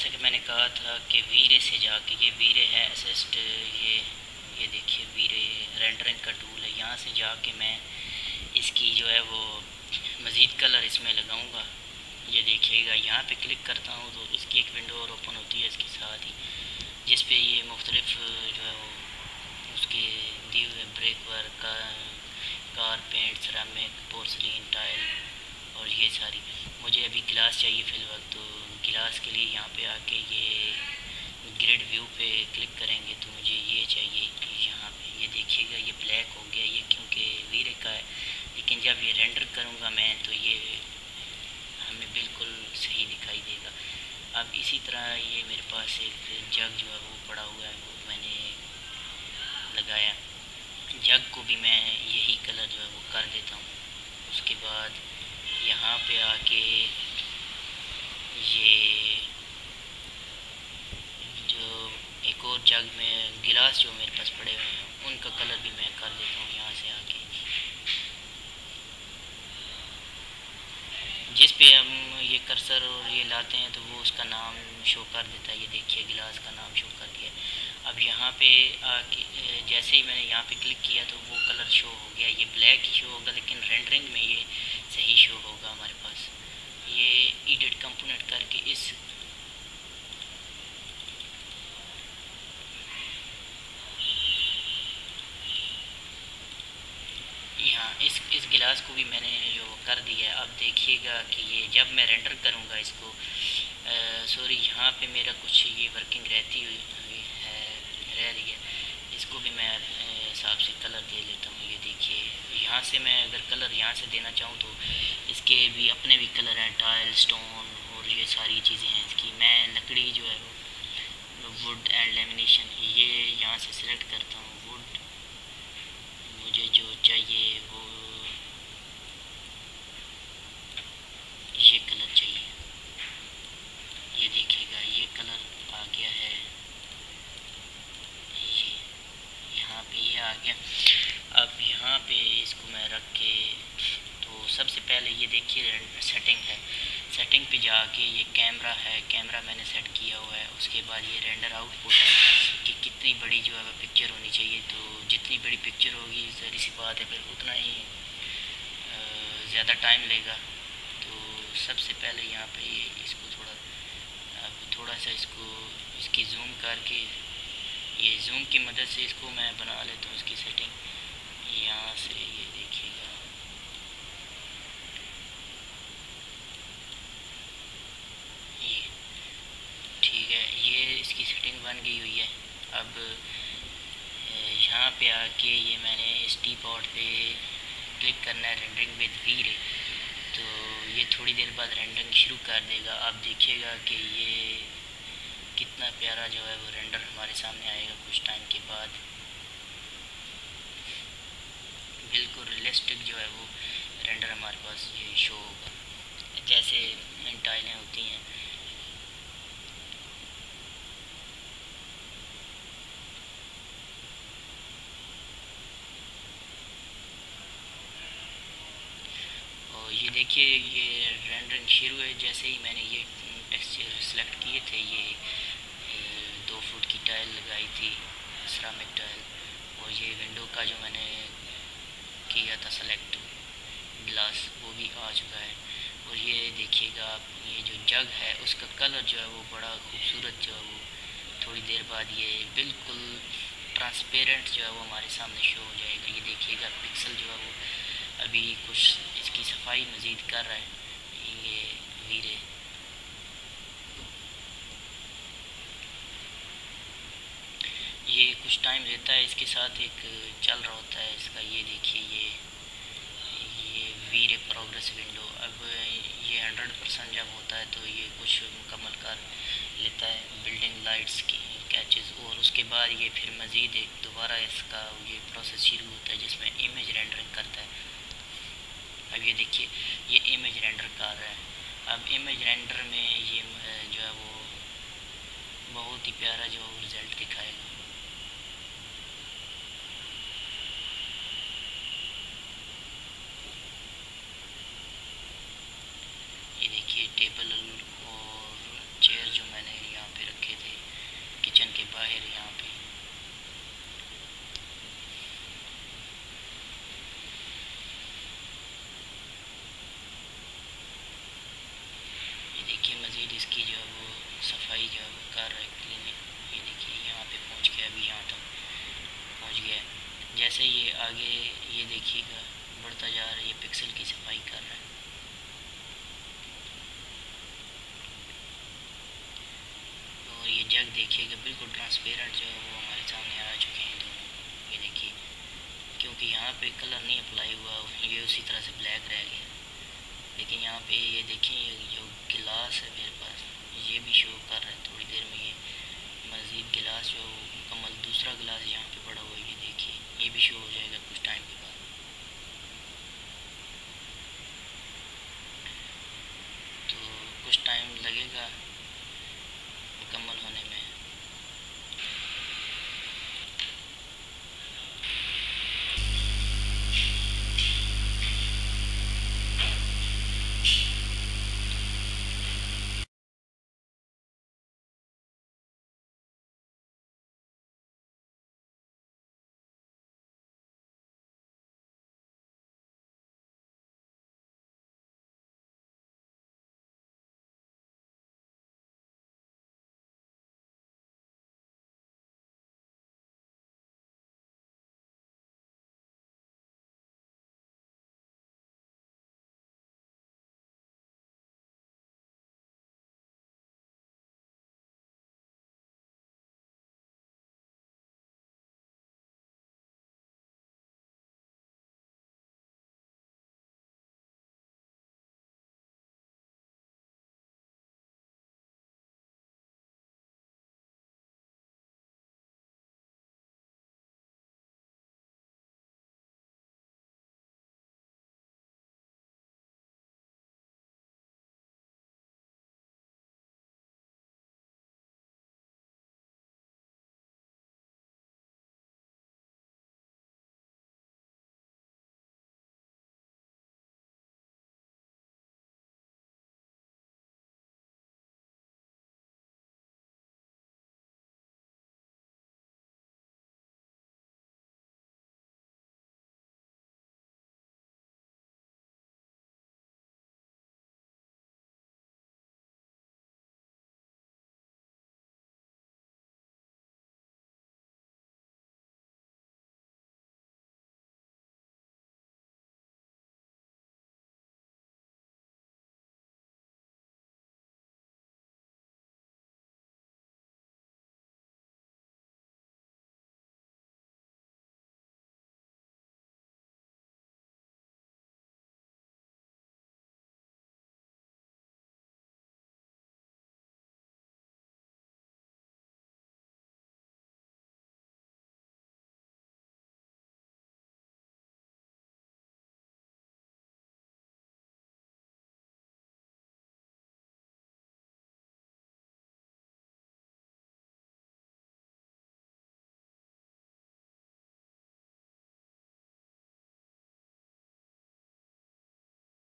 जैसा कि मैंने कहा था कि वीरे से जाके, ये वीरे है असिस्ट, ये देखिए वीरे रेंडरिंग का टूल है। यहाँ से जाके मैं इसकी जो है वो मज़ीद कलर इसमें लगाऊंगा। ये देखिएगा यहाँ पे क्लिक करता हूँ तो इसकी एक विंडो और ओपन होती है इसके साथ ही, जिस पे ये मुख्तलिफ जो है वो उसके दिए हुए ब्रेक वर्क का car paint, ceramic, porcelain, tile और ये सारी। मुझे अभी गिलास चाहिए फ़िलहाल, तो गिलास के लिए यहाँ पे आके ये ग्रिड व्यू पे क्लिक करेंगे तो मुझे ये चाहिए। यहाँ पे ये देखिएगा ये ब्लैक हो गया, ये क्योंकि वीरे का है, लेकिन जब ये रेंडर करूँगा मैं तो ये हमें बिल्कुल सही दिखाई देगा। अब इसी तरह ये मेरे पास एक जग जो है वो पड़ा हुआ है, वो मैंने लगाया। जग को भी मैं यही कलर जो है वो कर देता हूँ। उसके बाद यहाँ पे आके ये जो एक और जग में गिलास जो मेरे पास पड़े हुए हैं उनका कलर भी मैं कर देता हूँ। यहाँ से आके जिस पे हम ये कर्सर और ये लाते हैं तो वो उसका नाम शो कर देता है। ये देखिए गिलास का नाम शो कर दिया। अब यहाँ पे आके जैसे ही मैंने यहाँ पे क्लिक किया तो वो कलर शो हो गया। ये ब्लैक ही शो होगा, लेकिन रेंडरिंग में ये सही शो होगा हमारे पास। ये एडिट कंपोनेंट करके इस गिलास को भी मैंने जो कर दिया है। अब देखिएगा कि ये जब मैं रेंडर करूँगा इसको, सॉरी यहाँ पे मेरा कुछ ये वर्किंग रहती हुई है, रह रही है। इसको भी मैं हिसाब से कलर दे लेता हूँ। ये देखिए यहाँ से मैं अगर कलर यहाँ से देना चाहूँ तो इसके भी अपने भी कलर हैं, टाइल, स्टोन और ये सारी चीज़ें हैं इसकी। मैं लकड़ी जो है वुड एंड लेमिनेशन, ये यहाँ से सिलेक्ट करता हूँ। वुड मुझे जो चाहिए वो ये कलर चाहिए। ये देखिएगा ये कलर आ गया है, ये यहाँ पे ये आ गया। अब यहाँ पे इसको मैं रख के, तो सबसे पहले ये देखिए सेटिंग है। सेटिंग पे जाके ये कैमरा है, कैमरा मैंने सेट किया हुआ है। उसके बाद ये रेंडर आउटपुट है कि कितनी बड़ी जो है पिक्चर होनी चाहिए। तो जितनी बड़ी पिक्चर होगी ज़री सी बात है फिर उतना ही ज़्यादा टाइम लेगा। तो सबसे पहले यहाँ पे ये इसको थोड़ा सा इसकी जूम करके, ये जूम की मदद से इसको मैं बना लेता हूँ इसकी सेटिंग। यहाँ से ये देखिएगा ये ठीक है, ये इसकी सेटिंग बन गई हुई है। अब यहाँ पे आके ये मैंने इस टी पॉट पे क्लिक करना है, रेंडरिंग विद वीरे। तो ये थोड़ी देर बाद रेंडरिंग शुरू कर देगा। आप देखिएगा कि ये कितना प्यारा जो है वो रेंडर हमारे सामने आएगा कुछ टाइम के बाद। बिल्कुल रियलिस्टिक जो है वो रेंडर हमारे पास ये शो होगा, जैसे टाइलें होती हैं। और ये देखिए ये रेंडरिंग शुरू है। जैसे ही मैंने ये टेक्सचर सेलेक्ट किए थे, ये 2 फुट की टाइल लगाई थी, सिरामिक टाइल, और ये विंडो का जो मैंने किया था सेलेक्ट ग्लास, वो भी आ चुका है। और ये देखिएगा आप, ये जो जग है उसका कलर जो है वो बड़ा खूबसूरत जो है वो थोड़ी देर बाद ये बिल्कुल ट्रांसपेरेंट जो है वो हमारे सामने शो हो जाएगा। ये देखिएगा पिक्सल जो है वो अभी कुछ इसकी सफाई मज़ीद कर रहा है ये वीरे। ये कुछ टाइम लेता है, इसके साथ एक चल रहा होता है इसका। ये देखिए ये वीरे प्रोग्रेस विंडो। अब ये 100% जब होता है तो ये कुछ मुकम्मल कर लेता है, बिल्डिंग लाइट्स की कैचेस, और उसके बाद ये फिर मज़ीद एक दोबारा इसका ये प्रोसेस शुरू होता है जिसमें इमेज रेंडरिंग करता है। अब ये देखिए ये इमेज रेंडर कर रहा है। अब इमेज रेंडर में ये जो है वो बहुत ही प्यारा जो रिज़ल्ट दिखाएगा। ये देखिए टेबल और चेयर जो मैंने यहाँ फिर इसकी जो है वो सफाई जो है वो कर रहा है क्लीनिंग। ये देखिए यहाँ पे पहुँच गया, अभी यहाँ तक पहुँच गया है। जैसे ये आगे ये देखिएगा बढ़ता जा रहा है, ये पिक्सल की सफाई कर रहा है। और ये जग देखिएगा बिल्कुल ट्रांसपेरेंट जो है वो हमारे सामने आ चुके हैं दोनों। ये देखिए क्योंकि यहाँ पे कलर नहीं अप्लाई हुआ, ये उसी तरह से ब्लैक रह गया। लेकिन यहाँ पे ये देखिए जो गिलास है मेरे पास, ये भी शो कर रहा है। थोड़ी देर में ये मज़ीद गिलास जो मुकम्मल दूसरा गिलास यहाँ पे पड़ा हुआ है, ये देखिए ये भी शो हो जाएगा।